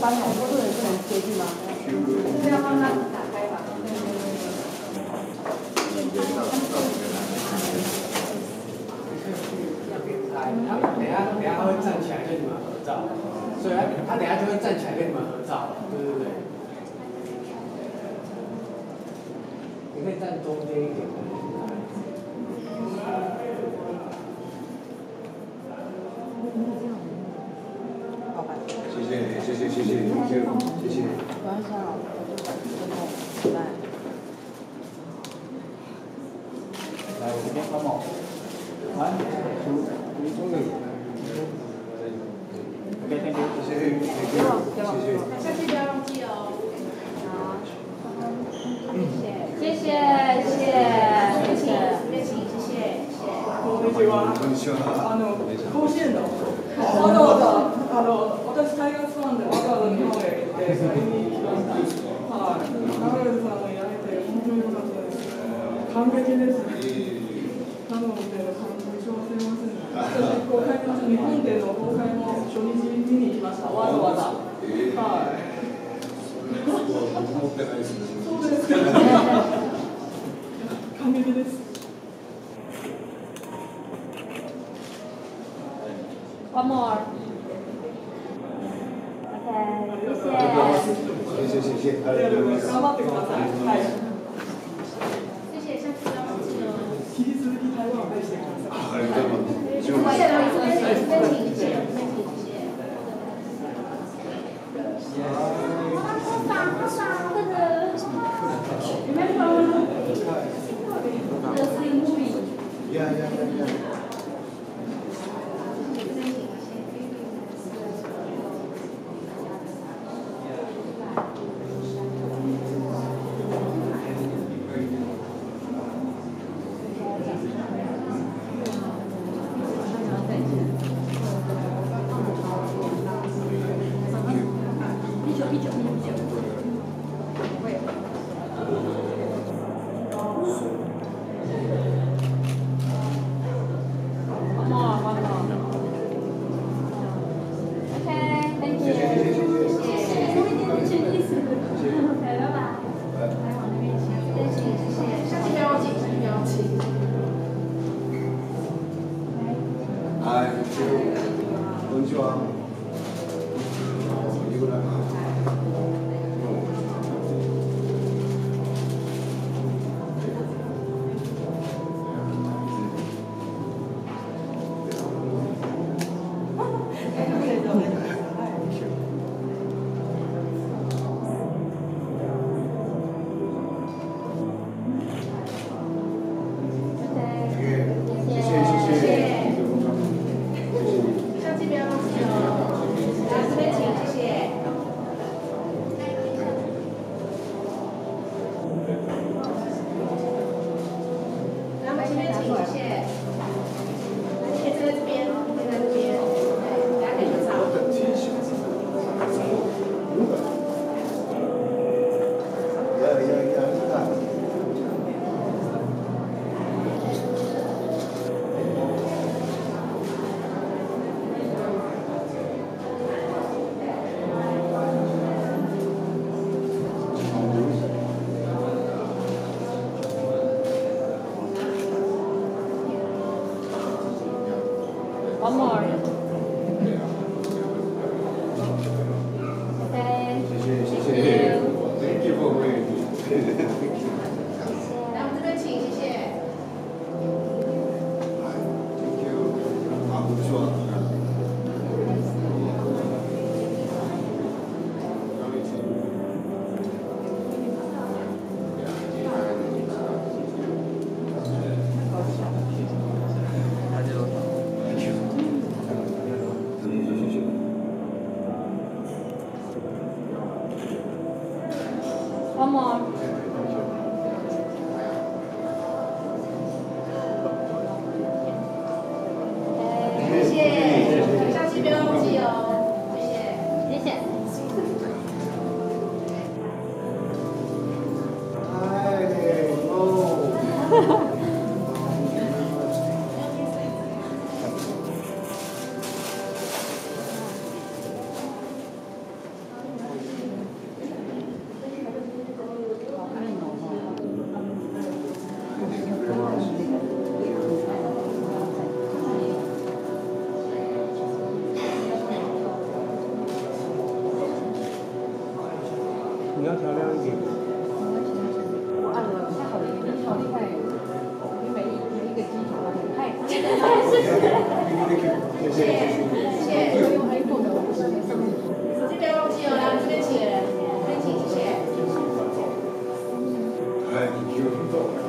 翻好多人不能接去吗？这样让它打开吧。 等下他会站起来跟你们合照，所以他等下就会站起来跟你们合照，对对对。你可以站中间一点。 好吧。 谢谢谢谢谢谢谢谢。 晚上好，拜拜。 来，我这边帮忙。完，出，OK， thank you， 谢谢，谢谢。 下次不要忘记哦。好。谢谢，谢谢，谢谢，谢谢。 こんにちは。甲子園のわざわざ私タイガースファンでわざわざ日本へ行って買いに来ました。はい。長与さんに会えて本当に良かったです。感激です。なので感動し忘れません。私公開の日本での公開も初日見に行きました。わざわざ。はい。 持ってないですね。 そうですか。感激です。 One more. OK， 谢谢。 谢谢，ありがとうございます。 頑張ってください。はい。 谢谢，下次不要忘记哦。 引き続き台湾を愛してください。 ありがとうございます。 谢谢，这边请，谢谢。 こんにちは。 One more. Okay. Thank you for waiting. 来，我们这边请，谢谢。 Thank you. 啊，不错。 One more. OK，谢谢，下期不要忘记哦，谢谢，谢谢。 要调亮一点。 我按了，太好了，你好厉害！你每一个机种啊，太谢谢。 我用 iPhone 的，我不是用上面。 这边忘记了，来这边请，这边请，谢谢。 はい、